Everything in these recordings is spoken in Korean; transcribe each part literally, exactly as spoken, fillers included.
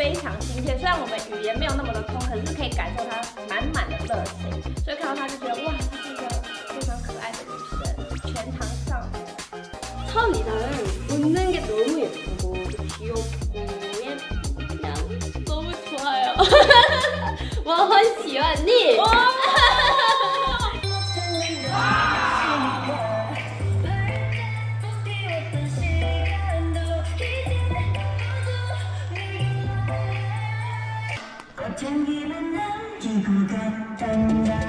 非常亲切。虽然我们语言没有那么的通，可是可以感受她满满的热情。所以看到她就觉得哇，她是一个非常可爱的女生，全糖少女。 처음이랑은 웃는 게 너무 예쁘고 귀엽고 예쁘고 그냥 너무 좋아요. 我很喜欢你。 꽃향기만 남기고 갔단다.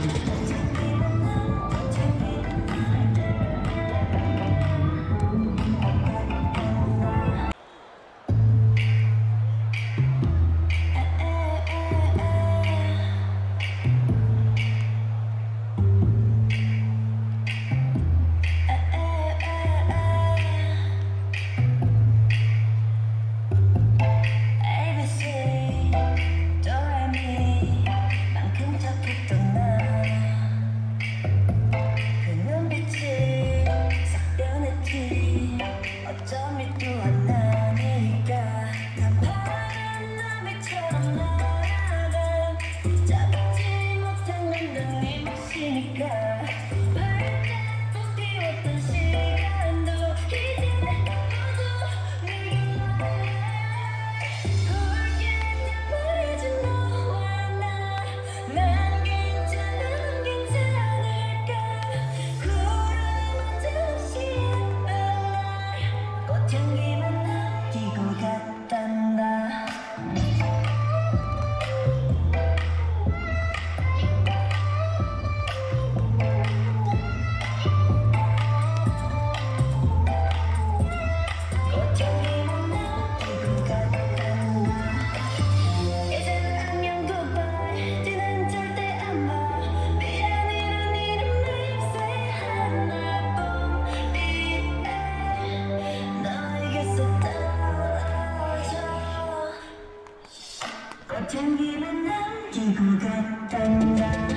꽃향기만 남기고 갔단다.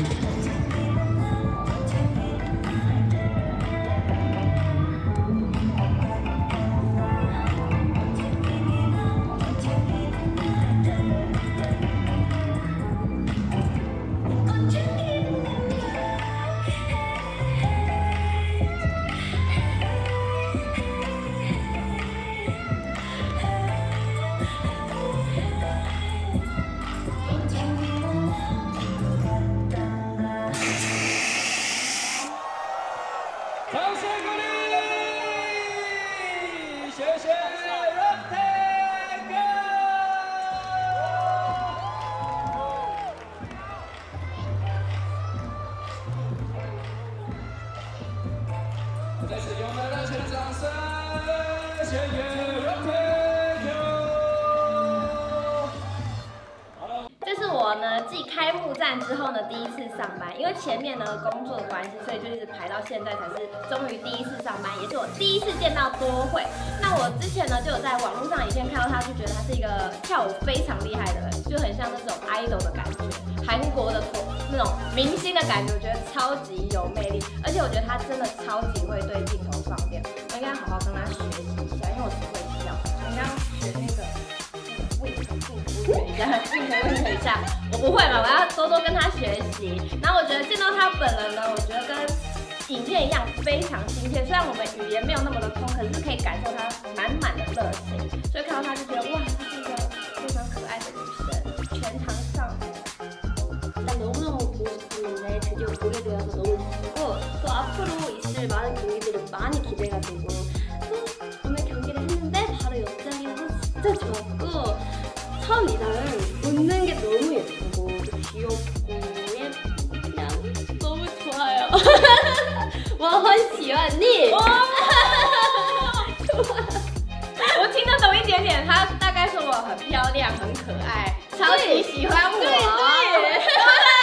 继开幕战之后呢，第一次上班，因为前面呢工作的关系，所以就一直排到现在才是终于第一次上班，也是我第一次见到多惠。那我之前呢就有在网络上影片看到她，就觉得她是一个跳舞非常厉害的人，就很像那种 idol 的感觉，韩国的那种明星的感觉，我觉得超级有魅力，而且我觉得她真的超级会对镜头放电，我应该好好跟她学习一下，因为我只会跳，我应该要学那个。 一下，并可以问一下，我不会嘛，我要多多跟他学习。然后我觉得见到他本人呢，我觉得跟影片一样非常亲切。虽然我们语言没有那么的通，可是可以感受他满满的热情。所以看到他就觉得哇，她是一个非常可爱的女生，全糖少女。 일단 너무너무 보고 싶었는데 드디어 보게 되어서 너무 기쁘고 또 앞으로 있을 많은 경기들이 많이 기대가 되고 또 오늘 경기를 했는데 바로 옆자리라서 진짜 좋았고 처음이랑은 웃는 게 너무 예쁘고 귀엽고 예쁘고 그냥 너무 좋아요. 我很喜欢你。 我听得懂一点点，他大概说我很漂亮、很可爱，超级喜欢我。对对。